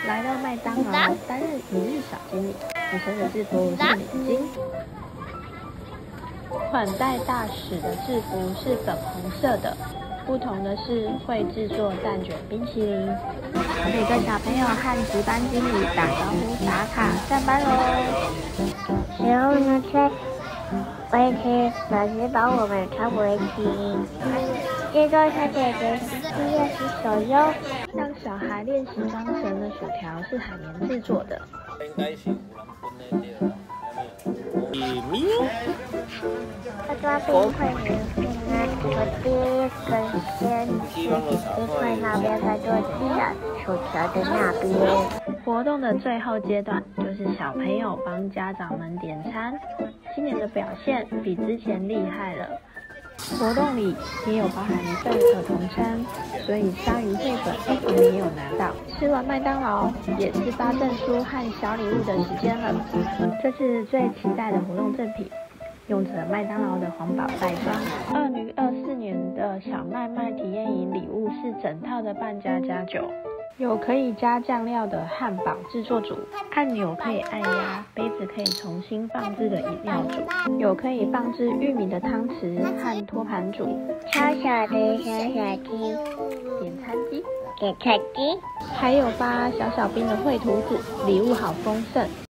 来到麦当劳担任一日小经理，女生的制服是领巾，款待大使的制服是粉红色的，不同的是会制作蛋卷冰淇淋。可以跟小朋友和值班经理打招呼、打卡、上班喽。 然后呢，在围裙，老师帮我们穿围裙。这个小姐姐今天洗手哟。 让小孩练习装绳的薯条是海绵制作的。 应该是有人分的对啦。 这边会拿土地跟先去冰块那边再做鸡啊，薯条的那边。 活动的最后阶段就是小朋友帮家长们点餐，今年的表现比之前厉害了。活动里也有包含一份儿童餐，所以鲨鱼绘本我们也有拿到。吃完麦当劳也是发证书和小礼物的时间了。这次最期待的活动赠品，用着麦当劳的环保袋装。2024年的小麦麦体验营礼物是整套的半加酒。有可以加酱料的汉堡制作组，按钮可以按压，杯子可以重新放置的饮料组，有可以放置玉米的汤匙和托盘组， 超小的小鸡， 点餐机， 点餐机， 还有发小冰的绘图纸，礼物好丰盛。